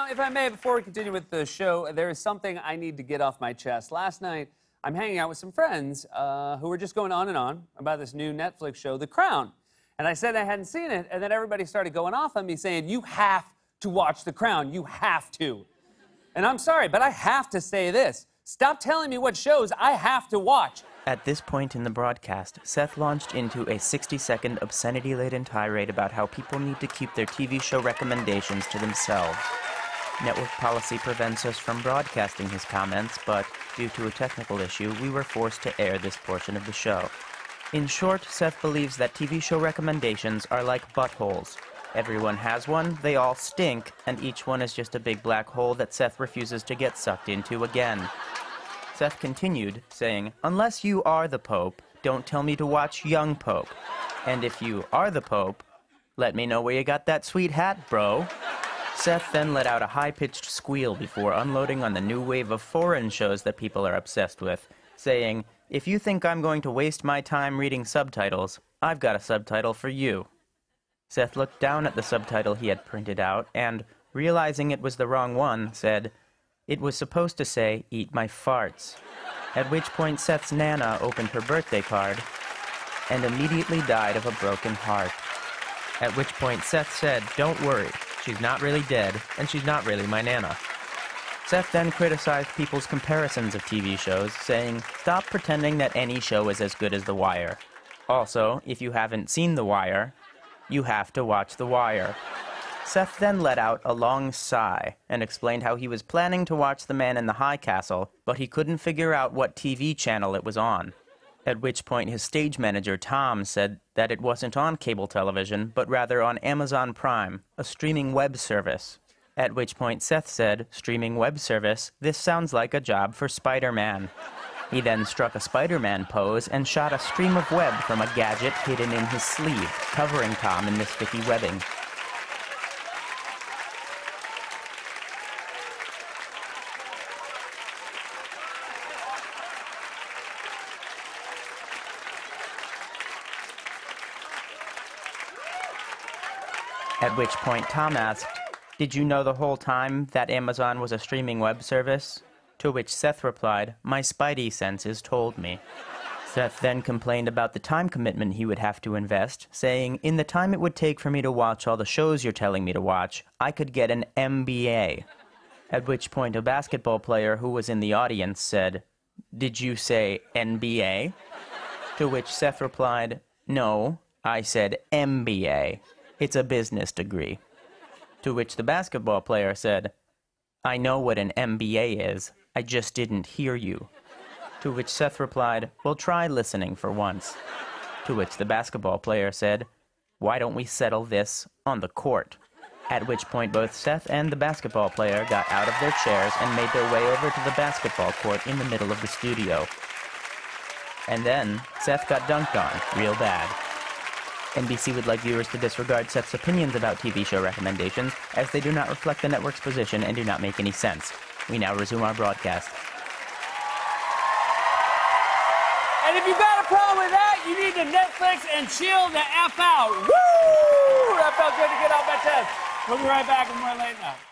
if I may, before we continue with the show, there is something I need to get off my chest. Last night, I'm hanging out with some friends who were just going on and on about this new Netflix show, The Crown. And I said I hadn't seen it, and then everybody started going off on me saying, you have to watch The Crown. You have to. And I'm sorry, but I have to say this. Stop telling me what shows I have to watch. At this point in the broadcast, Seth launched into a 60-second obscenity-laden tirade about how people need to keep their TV show recommendations to themselves. Network policy prevents us from broadcasting his comments, but due to a technical issue, we were forced to air this portion of the show. In short, Seth believes that TV show recommendations are like buttholes. Everyone has one, they all stink, and each one is just a big black hole that Seth refuses to get sucked into again. Seth continued, saying, "Unless you are the Pope, don't tell me to watch Young Pope. And if you are the Pope, let me know where you got that sweet hat, bro." Seth then let out a high-pitched squeal before unloading on the new wave of foreign shows that people are obsessed with, saying, "If you think I'm going to waste my time reading subtitles, I've got a subtitle for you." Seth looked down at the subtitle he had printed out and, realizing it was the wrong one, said, "It was supposed to say, 'Eat my farts.'" At which point Seth's Nana opened her birthday card and immediately died of a broken heart. At which point Seth said, "Don't worry, she's not really dead, and she's not really my Nana." Seth then criticized people's comparisons of TV shows, saying, "Stop pretending that any show is as good as The Wire. Also, if you haven't seen The Wire, you have to watch The Wire." Seth then let out a long sigh and explained how he was planning to watch The Man in the High Castle, but he couldn't figure out what TV channel it was on. At which point his stage manager, Tom, said that it wasn't on cable television, but rather on Amazon Prime, a streaming web service. At which point Seth said, "Streaming web service? This sounds like a job for Spider-Man." He then struck a Spider-Man pose and shot a stream of web from a gadget hidden in his sleeve, covering Tom in the sticky webbing. At which point Tom asked, "Did you know the whole time that Amazon was a streaming web service?" To which Seth replied, "My spidey senses told me." Seth then complained about the time commitment he would have to invest, saying, "In the time it would take for me to watch all the shows you're telling me to watch, I could get an MBA." At which point a basketball player who was in the audience said, "Did you say NBA?" To which Seth replied, "No, I said MBA. It's a business degree." To which the basketball player said, "I know what an MBA is, I just didn't hear you." To which Seth replied, "Well, try listening for once." To which the basketball player said, "Why don't we settle this on the court?" At which point both Seth and the basketball player got out of their chairs and made their way over to the basketball court in the middle of the studio. And then Seth got dunked on real bad. NBC would like viewers to disregard Seth's opinions about TV show recommendations, as they do not reflect the network's position and do not make any sense. We now resume our broadcast. And if you've got a problem with that, you need to Netflix and chill the F out. Woo! That felt good to get off my chest. We'll be right back with more Late Night.